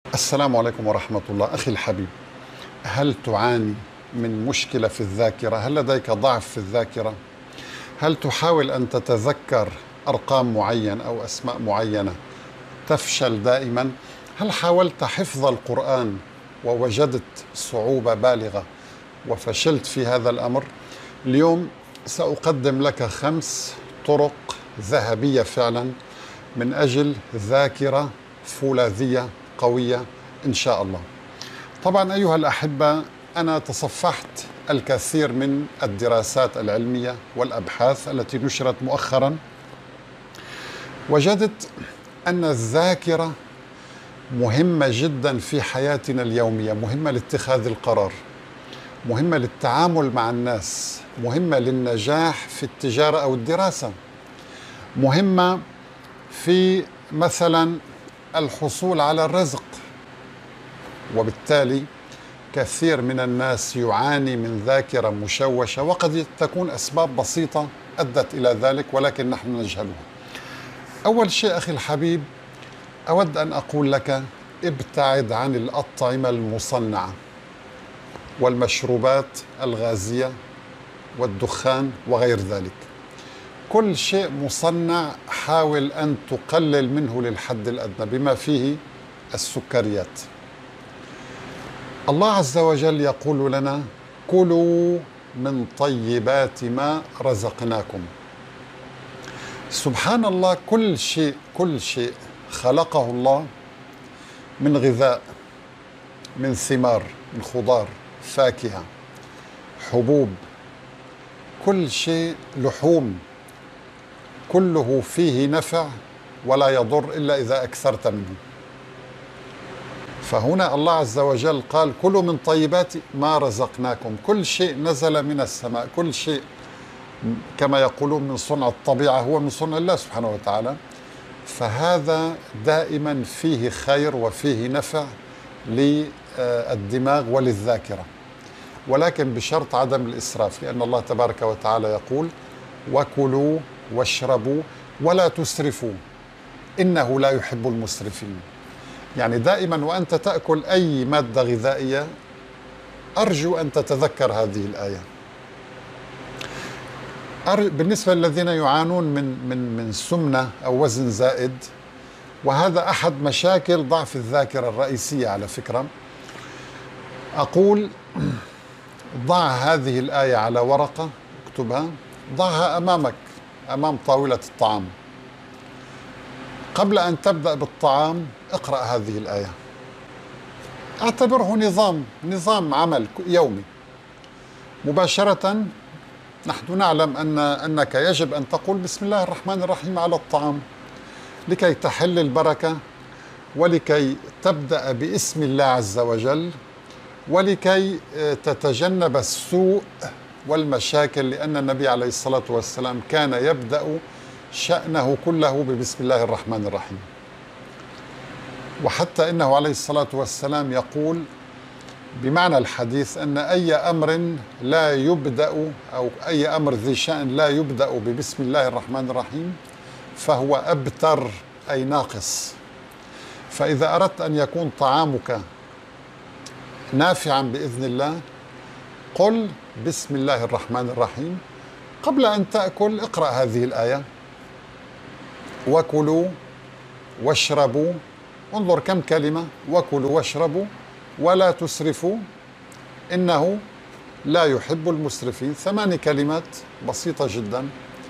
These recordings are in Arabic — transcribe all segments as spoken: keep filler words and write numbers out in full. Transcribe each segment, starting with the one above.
السلام عليكم ورحمة الله. أخي الحبيب، هل تعاني من مشكلة في الذاكرة؟ هل لديك ضعف في الذاكرة؟ هل تحاول أن تتذكر أرقام معينة أو أسماء معينة تفشل دائما؟ هل حاولت حفظ القرآن ووجدت صعوبة بالغة وفشلت في هذا الأمر؟ اليوم سأقدم لك خمس طرق ذهبية فعلا من أجل ذاكرة فولاذية قوية إن شاء الله. طبعا أيها الأحبة، أنا تصفحت الكثير من الدراسات العلمية والأبحاث التي نشرت مؤخرا، وجدت أن الذاكرة مهمة جدا في حياتنا اليومية، مهمة لاتخاذ القرار، مهمة للتعامل مع الناس، مهمة للنجاح في التجارة أو الدراسة، مهمة في مثلا الحصول على الرزق. وبالتالي كثير من الناس يعاني من ذاكرة مشوشة، وقد تكون أسباب بسيطة أدت إلى ذلك ولكن نحن نجهلها. أول شيء أخي الحبيب، أود أن أقول لك ابتعد عن الأطعمة المصنعة والمشروبات الغازية والدخان وغير ذلك. كل شيء مصنع حاول أن تقلل منه للحد الأدنى بما فيه السكريات. الله عز وجل يقول لنا: كلوا من طيبات ما رزقناكم. سبحان الله، كل شيء كل شيء خلقه الله من غذاء، من ثمار، من خضار، فاكهة، حبوب، كل شيء، لحوم، كله فيه نفع ولا يضر إلا إذا أكثرت منه. فهنا الله عز وجل قال: كلوا من طيبات ما رزقناكم. كل شيء نزل من السماء، كل شيء كما يقولون من صنع الطبيعة هو من صنع الله سبحانه وتعالى، فهذا دائما فيه خير وفيه نفع للدماغ وللذاكرة، ولكن بشرط عدم الإسراف، لأن الله تبارك وتعالى يقول: وكلوا واشربوا ولا تسرفوا إنه لا يحب المسرفين. يعني دائما وأنت تأكل أي مادة غذائية أرجو أن تتذكر هذه الآية. بالنسبة للذين يعانون من من من سمنة أو وزن زائد، وهذا أحد مشاكل ضعف الذاكرة الرئيسية على فكرة، أقول: ضع هذه الآية على ورقة، اكتبها، ضعها أمامك أمام طاولة الطعام. قبل أن تبدأ بالطعام اقرأ هذه الآية، اعتبره نظام نظام عمل يومي. مباشرة نحن نعلم أن أنك يجب أن تقول بسم الله الرحمن الرحيم على الطعام لكي تحل البركة، ولكي تبدأ باسم الله عز وجل، ولكي تتجنب السوء والمشاكل، لأن النبي عليه الصلاة والسلام كان يبدأ شأنه كله ببسم الله الرحمن الرحيم. وحتى إنه عليه الصلاة والسلام يقول بمعنى الحديث أن أي أمر لا يبدأ أو أي أمر ذي شأن لا يبدأ ببسم الله الرحمن الرحيم فهو أبتر، أي ناقص. فإذا أردت أن يكون طعامك نافعا بإذن الله قل بسم الله الرحمن الرحيم. قبل أن تأكل اقرأ هذه الآية: وكلوا واشربوا، انظر كم كلمة: وكلوا واشربوا ولا تسرفوا إنه لا يحب المسرفين. ثماني كلمات بسيطة جدا.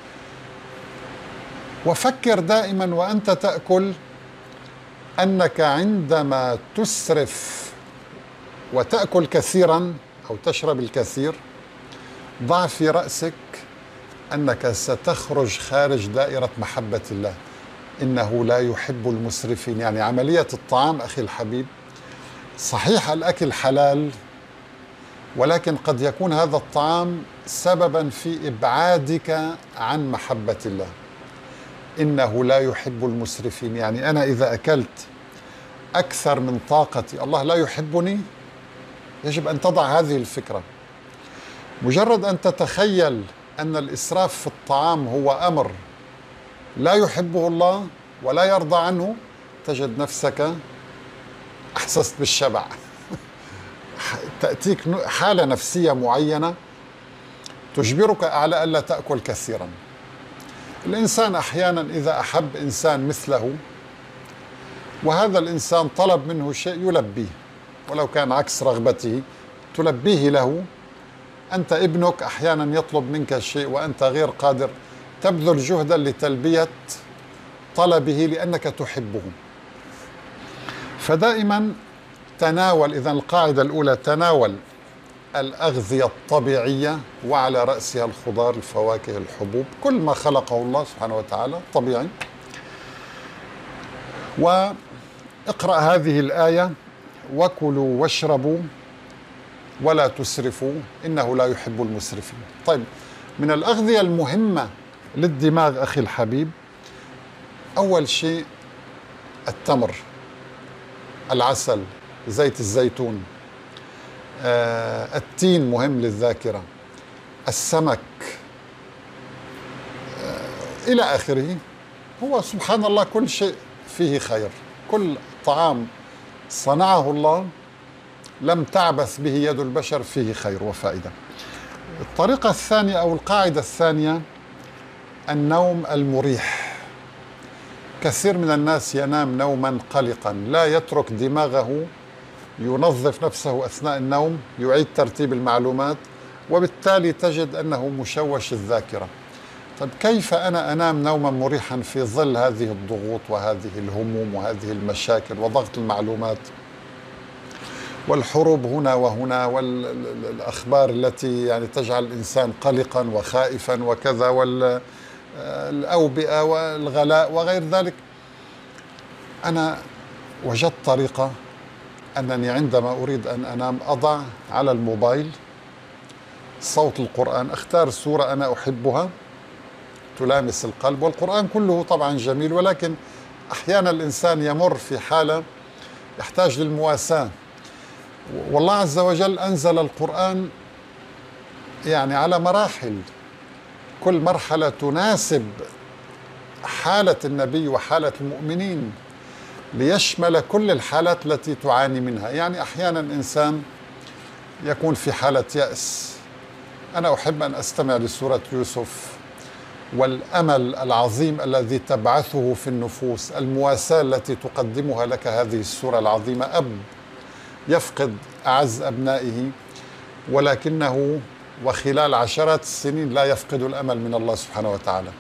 وفكر دائما وأنت تأكل أنك عندما تسرف وتأكل كثيرا أو تشرب الكثير، ضع في رأسك أنك ستخرج خارج دائرة محبة الله. إنه لا يحب المسرفين. يعني عملية الطعام أخي الحبيب، صحيح الأكل حلال، ولكن قد يكون هذا الطعام سببا في إبعادك عن محبة الله. إنه لا يحب المسرفين، يعني أنا إذا أكلت أكثر من طاقتي الله لا يحبني. يجب أن تضع هذه الفكرة. مجرد أن تتخيل أن الإسراف في الطعام هو أمر لا يحبه الله ولا يرضى عنه، تجد نفسك أحسست بالشبع. تأتيك حالة نفسية معينة تجبرك على ألا تأكل كثيرا. الإنسان أحيانا إذا أحب إنسان مثله وهذا الإنسان طلب منه شيء يلبيه، ولو كان عكس رغبته تلبيه له. أنت ابنك أحيانا يطلب منك شيء وأنت غير قادر، تبذل جهدا لتلبية طلبه لأنك تحبه. فدائما تناول، إذا القاعدة الأولى تناول الأغذية الطبيعية وعلى رأسها الخضار، الفواكه، الحبوب، كل ما خلقه الله سبحانه وتعالى طبيعي. واقرأ هذه الآية: وكلوا واشربوا ولا تسرفوا إنه لا يحب المسرفين. طيب، من الأغذية المهمة للدماغ أخي الحبيب، أول شيء التمر، العسل، زيت الزيتون، آه، التين مهم للذاكرة، السمك، آه، إلى آخره. هو سبحان الله كل شيء فيه خير، كل طعام صنعه الله لم تعبث به يد البشر فيه خير وفائدة. الطريقة الثانية أو القاعدة الثانية النوم المريح. كثير من الناس ينام نوما قلقا، لا يترك دماغه ينظف نفسه أثناء النوم، يعيد ترتيب المعلومات، وبالتالي تجد أنه مشوش الذاكرة. طيب، كيف أنا أنام نوما مريحا في ظل هذه الضغوط وهذه الهموم وهذه المشاكل وضغط المعلومات والحروب هنا وهنا والأخبار التي يعني تجعل الإنسان قلقا وخائفا وكذا، والأوبئة والغلاء وغير ذلك؟ أنا وجدت طريقة أنني عندما أريد أن أنام أضع على الموبايل صوت القرآن، أختار سورة أنا أحبها تلامس القلب، والقرآن كله طبعا جميل، ولكن أحيانا الإنسان يمر في حالة يحتاج للمواساة، والله عز وجل أنزل القرآن يعني على مراحل، كل مرحلة تناسب حالة النبي وحالة المؤمنين ليشمل كل الحالات التي تعاني منها. يعني أحيانا إنسان يكون في حالة يأس، أنا أحب أن أستمع لسورة يوسف والأمل العظيم الذي تبعثه في النفوس، المواساة التي تقدمها لك هذه السورة العظيمة. أب يفقد أعز أبنائه ولكنه وخلال عشرات السنين لا يفقد الأمل من الله سبحانه وتعالى،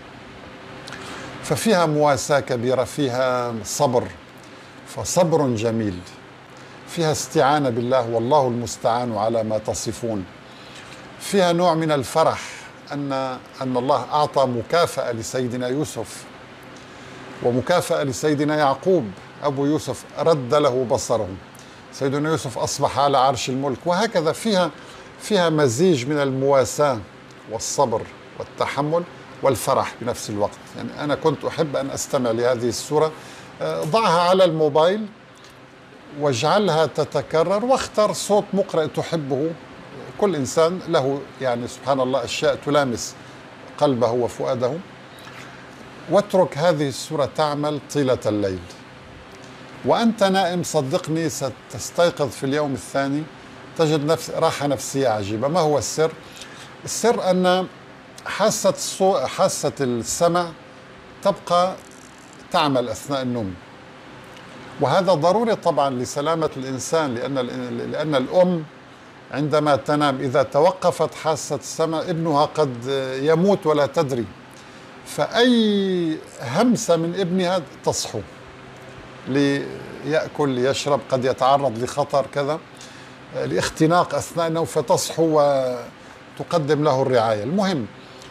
ففيها مواساة كبيرة، فيها صبر، فصبر جميل، فيها استعانة بالله والله المستعان على ما تصفون، فيها نوع من الفرح أن أن الله أعطى مكافأة لسيدنا يوسف ومكافأة لسيدنا يعقوب أبو يوسف، رد له بصره، سيدنا يوسف أصبح على عرش الملك، وهكذا. فيها فيها مزيج من المواساة والصبر والتحمل والفرح بنفس الوقت. يعني أنا كنت أحب أن أستمع لهذه السورة، ضعها على الموبايل واجعلها تتكرر، واختر صوت مقرئ تحبه. كل إنسان له يعني سبحان الله أشياء تلامس قلبه وفؤاده، واترك هذه السورة تعمل طيلة الليل وأنت نائم. صدقني ستستيقظ في اليوم الثاني تجد نفس راحة نفسية عجيبة. ما هو السر؟ السر أن حاسة الصو... حاسة السمع تبقى تعمل أثناء النوم، وهذا ضروري طبعا لسلامة الإنسان، لأن لأن الأم عندما تنام إذا توقفت حاسة السمع ابنها قد يموت ولا تدري، فأي همسة من ابنها تصحو ليأكل ليشرب، قد يتعرض لخطر كذا، لاختناق أثناء النوم، فتصحو وتقدم له الرعاية. المهم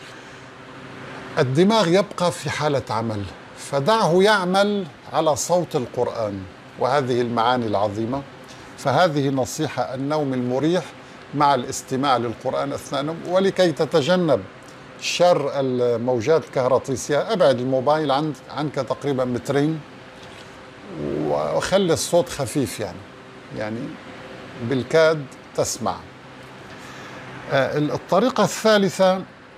الدماغ يبقى في حالة عمل، فدعه يعمل على صوت القرآن وهذه المعاني العظيمة. فهذه نصيحة: النوم المريح مع الاستماع للقرآن أثناء النوم. ولكي تتجنب شر الموجات الكهرطيسية أبعد الموبايل عنك تقريبا مترين وخلي الصوت خفيف، يعني يعني بالكاد تسمع. الطريقة الثالثة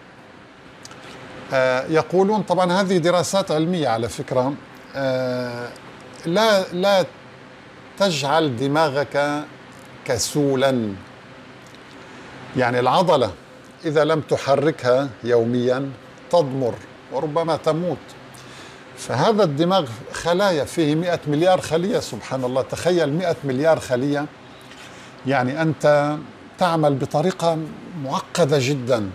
يقولون، طبعا هذه دراسات علمية على فكرة، لا لا تجعل دماغك كسولا. يعني العضلة إذا لم تحركها يوميا تضمر وربما تموت. فهذا الدماغ خلايا، فيه مئة مليار خلية، سبحان الله. تخيل مئة مليار خلية، يعني أنت تعمل بطريقة معقدة جدا.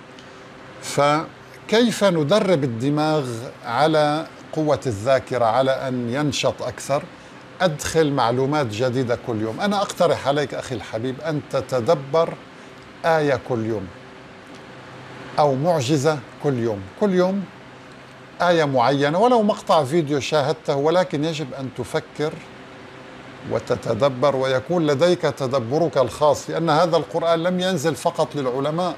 فكيف ندرب الدماغ على قوة الذاكرة، على أن ينشط أكثر؟ أدخل معلومات جديدة كل يوم. أنا أقترح عليك أخي الحبيب أن تتدبر آية كل يوم أو معجزة كل يوم. كل يوم آية معينة، ولو مقطع فيديو شاهدته، ولكن يجب أن تفكر وتتدبر ويكون لديك تدبرك الخاص، لأن هذا القرآن لم ينزل فقط للعلماء،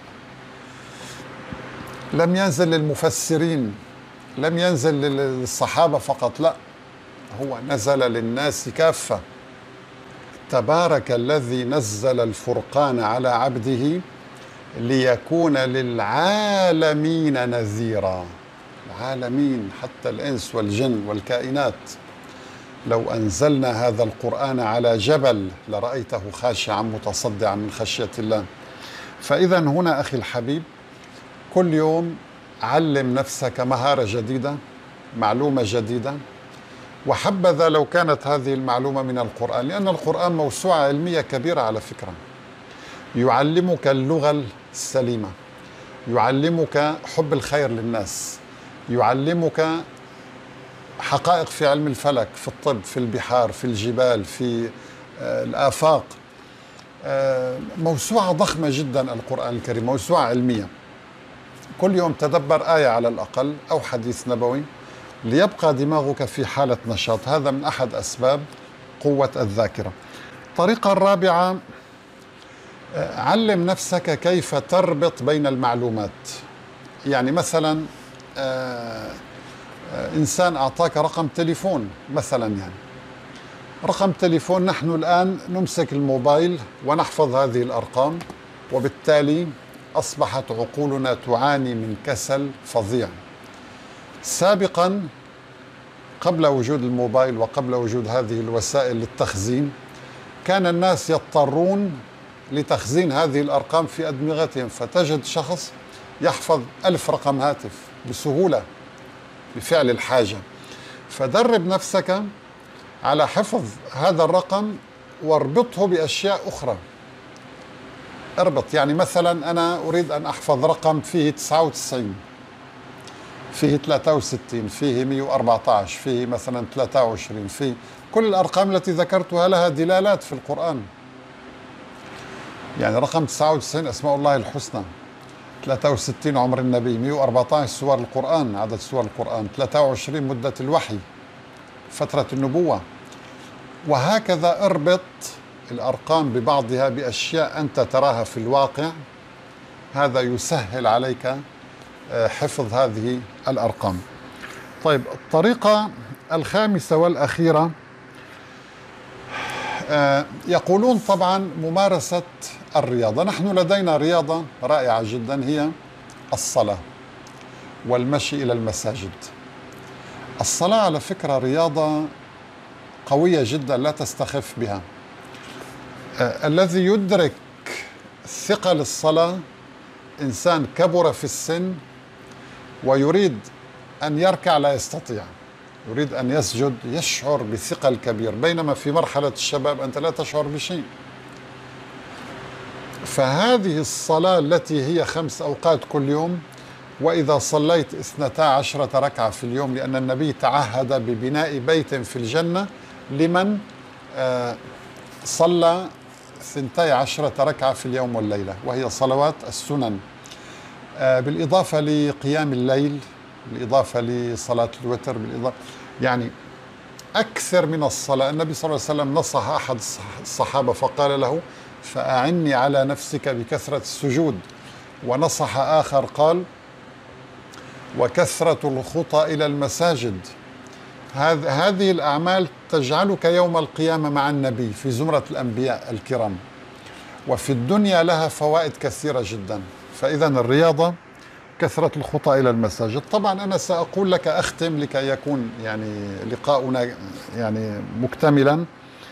لم ينزل للمفسرين، لم ينزل للصحابة فقط، لا، هو نزل للناس كافة. تبارك الذي نزل الفرقان على عبده ليكون للعالمين نذيرا. العالمين حتى الإنس والجن والكائنات. لو أنزلنا هذا القرآن على جبل لرأيته خاشعا متصدعا من خشية الله. فإذا هنا أخي الحبيب، كل يوم علم نفسك مهارة جديدة، معلومة جديدة، وحبذا لو كانت هذه المعلومة من القرآن، لأن القرآن موسوعة علمية كبيرة على فكرة. يعلمك اللغة السليمة، يعلمك حب الخير للناس، يعلمك حقائق في علم الفلك، في الطب، في البحار، في الجبال، في الآفاق. موسوعة ضخمة جدا القرآن الكريم، موسوعة علمية. كل يوم تدبر آية على الأقل أو حديث نبوي ليبقى دماغك في حالة نشاط. هذا من أحد أسباب قوة الذاكرة. الطريقة الرابعة، علم نفسك كيف تربط بين المعلومات. يعني مثلا إنسان أعطاك رقم تليفون مثلا، يعني رقم تليفون، نحن الآن نمسك الموبايل ونحفظ هذه الأرقام، وبالتالي أصبحت عقولنا تعاني من كسل فظيع. سابقا قبل وجود الموبايل وقبل وجود هذه الوسائل للتخزين، كان الناس يضطرون لتخزين هذه الأرقام في أدمغتهم، فتجد شخص يحفظ ألف رقم هاتف بسهولة بفعل الحاجة. فدرب نفسك على حفظ هذا الرقم واربطه بأشياء أخرى. اربط، يعني مثلا أنا أريد أن أحفظ رقم فيه تسعة وتسعين، فيه ثلاثة وستين، فيه مئة وأربعة عشر، فيه مثلا ثلاثة وعشرين، فيه كل الأرقام التي ذكرتها لها دلالات في القرآن. يعني رقم تسعة وتسعين أسماء الله الحسنى، ثلاثة وستين عمر النبي، مئة وأربعة عشر سور القرآن، عدد سور القرآن، ثلاثة وعشرين مدة الوحي، فترة النبوة. وهكذا اربط الأرقام ببعضها بأشياء أنت تراها في الواقع، هذا يسهل عليك حفظ هذه الأرقام. طيب، الطريقة الخامسة والأخيرة، يقولون طبعا ممارسة الرياضة. نحن لدينا رياضة رائعة جدا، هي الصلاة والمشي إلى المساجد. الصلاة على فكرة رياضة قوية جدا لا تستخف بها. الذي يدرك ثقل الصلاة إنسان كبر في السن ويريد أن يركع لا يستطيع، يريد أن يسجد يشعر بثقل كبير، بينما في مرحلة الشباب أنت لا تشعر بشيء. فهذه الصلاة التي هي خمس أوقات كل يوم، وإذا صليت اثنتا عشرة ركعة في اليوم، لأن النبي تعهد ببناء بيت في الجنة لمن صلى ثنتي عشرة ركعة في اليوم والليلة، وهي صلوات السنن، بالإضافة لقيام الليل، بالإضافة لصلاة الوتر، بالإضافة يعني أكثر من الصلاة. النبي صلى الله عليه وسلم نصح أحد الصحابة فقال له: فأعني على نفسك بكثرة السجود. ونصح آخر قال: وكثرة الخطى إلى المساجد. هذه الأعمال تجعلك يوم القيامة مع النبي في زمرة الأنبياء الكرام، وفي الدنيا لها فوائد كثيرة جدا. فإذا الرياضة، كثرة الخطى إلى المساجد. طبعا أنا سأقول لك أختم لكي يكون يعني لقاؤنا يعني مكتملا.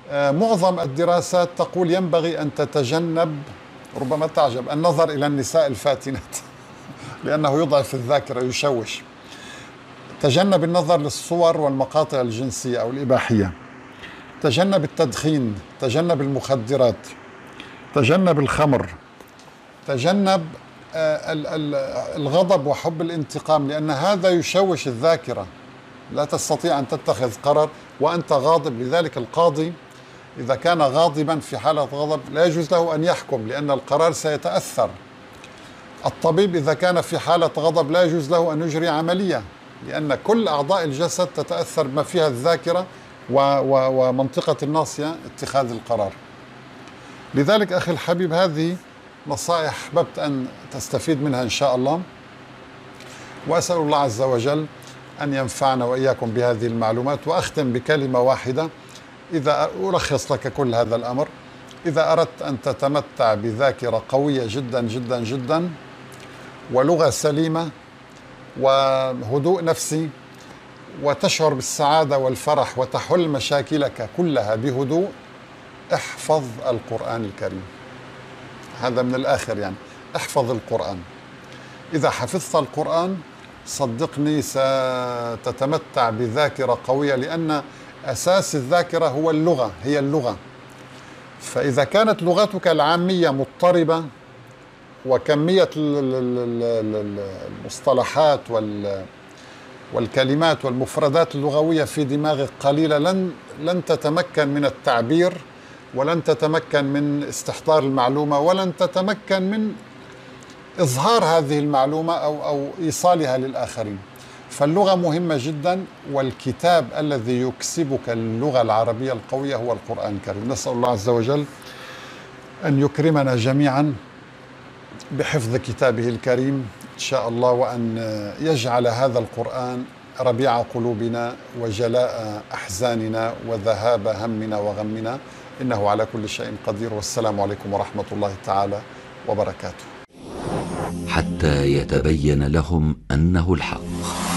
معظم الدراسات تقول ينبغي أن تتجنب، ربما تعجب، النظر إلى النساء الفاتنات لأنه يضعف الذاكرة، يشوش. تجنب النظر للصور والمقاطع الجنسية أو الإباحية. تجنب التدخين، تجنب المخدرات، تجنب الخمر، تجنب الغضب وحب الانتقام، لأن هذا يشوش الذاكرة. لا تستطيع أن تتخذ قرار وأنت غاضب. لذلك القاضي إذا كان غاضبا في حالة غضب لا يجوز له أن يحكم، لأن القرار سيتأثر. الطبيب إذا كان في حالة غضب لا يجوز له أن يجري عملية، لأن كل أعضاء الجسد تتأثر بما فيها الذاكرة ومنطقة الناصية اتخاذ القرار. لذلك أخي الحبيب، هذه نصائح أحببت أن تستفيد منها إن شاء الله، وأسأل الله عز وجل أن ينفعنا وإياكم بهذه المعلومات. وأختم بكلمة واحدة، إذا ألخص لك كل هذا الأمر: إذا أردت أن تتمتع بذاكرة قوية جدا جدا جدا ولغة سليمة وهدوء نفسي وتشعر بالسعادة والفرح وتحل مشاكلك كلها بهدوء، احفظ القرآن الكريم. هذا من الآخر يعني، احفظ القرآن. إذا حفظت القرآن صدقني ستتمتع بذاكرة قوية، لأن أساس الذاكرة هو اللغة، هي اللغة. فإذا كانت لغتك العامية مضطربة وكمية المصطلحات والكلمات والمفردات اللغوية في دماغك قليلة، لن لن تتمكن من التعبير، ولن تتمكن من استحضار المعلومة، ولن تتمكن من إظهار هذه المعلومة أو أو إيصالها للآخرين. فاللغة مهمة جدا، والكتاب الذي يكسبك اللغة العربية القوية هو القرآن الكريم. نسأل الله عز وجل أن يكرمنا جميعا بحفظ كتابه الكريم إن شاء الله، وأن يجعل هذا القرآن ربيع قلوبنا وجلاء أحزاننا وذهاب همنا وغمنا، إنه على كل شيء قدير. والسلام عليكم ورحمة الله تعالى وبركاته. حتى يتبين لهم أنه الحق.